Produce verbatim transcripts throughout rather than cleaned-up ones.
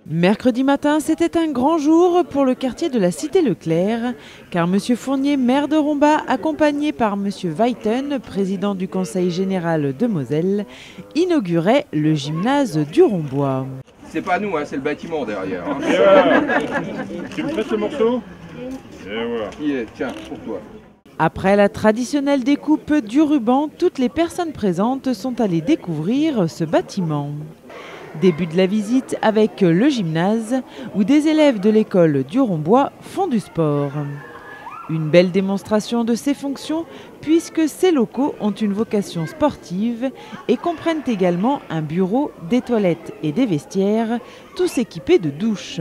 Mercredi matin, c'était un grand jour pour le quartier de la Cité Leclerc, car M. Fournier, maire de Romba, accompagné par M. Weiten, président du Conseil général de Moselle, inaugurait le gymnase du Rombois. C'est pas nous, hein, c'est le bâtiment derrière. Hein. Et voilà. Tu me prêtes ce morceau? Et voilà. Qui est? Tiens, pour toi. Après la traditionnelle découpe du ruban, toutes les personnes présentes sont allées découvrir ce bâtiment. Début de la visite avec le gymnase où des élèves de l'école du Rombois font du sport. Une belle démonstration de ses fonctions puisque ces locaux ont une vocation sportive et comprennent également un bureau, des toilettes et des vestiaires, tous équipés de douches.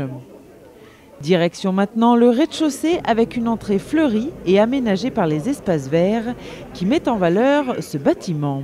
Direction maintenant le rez-de-chaussée avec une entrée fleurie et aménagée par les espaces verts qui mettent en valeur ce bâtiment.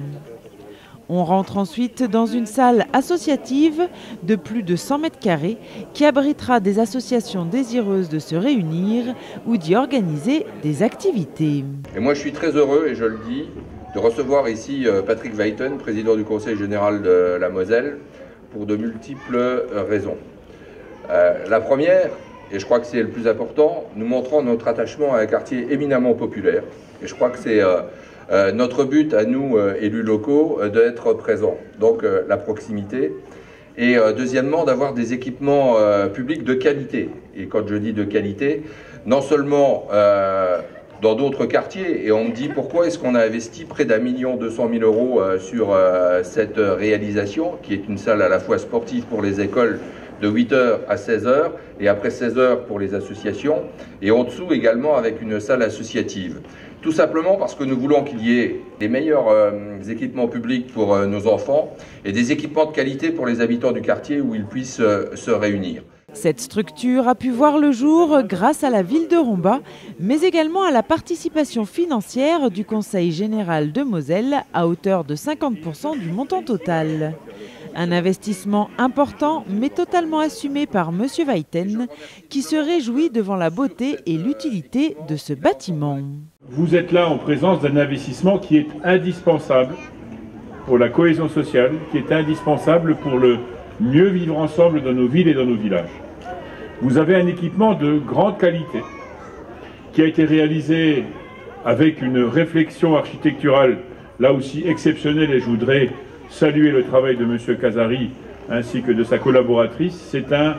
On rentre ensuite dans une salle associative de plus de cent mètres carrés qui abritera des associations désireuses de se réunir ou d'y organiser des activités. Et moi je suis très heureux, et je le dis, de recevoir ici Patrick Weiten, président du Conseil général de la Moselle, pour de multiples raisons. Euh, la première, et je crois que c'est le plus important, nous montrons notre attachement à un quartier éminemment populaire. Et je crois que c'est euh, euh, notre but à nous, euh, élus locaux, euh, d'être présents. Donc euh, la proximité. Et euh, deuxièmement, d'avoir des équipements euh, publics de qualité. Et quand je dis de qualité, non seulement euh, dans d'autres quartiers, et on me dit pourquoi est-ce qu'on a investi près d'un million deux cent mille euros euh, sur euh, cette réalisation, qui est une salle à la fois sportive pour les écoles, de huit heures à seize heures et après seize heures pour les associations, et en dessous également avec une salle associative. Tout simplement parce que nous voulons qu'il y ait des meilleurs euh, équipements publics pour euh, nos enfants et des équipements de qualité pour les habitants du quartier où ils puissent euh, se réunir. Cette structure a pu voir le jour grâce à la ville de Romba, mais également à la participation financière du Conseil général de Moselle à hauteur de cinquante pour cent du montant total. Un investissement important, mais totalement assumé par M. Weiten, qui se réjouit devant la beauté et l'utilité de ce bâtiment. Vous êtes là en présence d'un investissement qui est indispensable pour la cohésion sociale, qui est indispensable pour le mieux vivre ensemble dans nos villes et dans nos villages. Vous avez un équipement de grande qualité qui a été réalisé avec une réflexion architecturale là aussi exceptionnelle, et je voudrais saluer le travail de M. Casari ainsi que de sa collaboratrice. C'est un,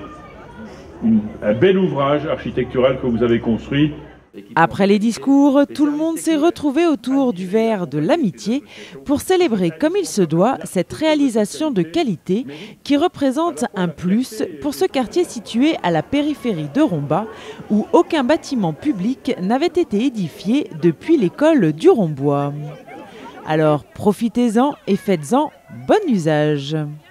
un bel ouvrage architectural que vous avez construit. Après les discours, tout le monde s'est retrouvé autour du verre de l'amitié pour célébrer comme il se doit cette réalisation de qualité qui représente un plus pour ce quartier situé à la périphérie de Romba où aucun bâtiment public n'avait été édifié depuis l'école du Rombois. Alors profitez-en et faites-en bon usage.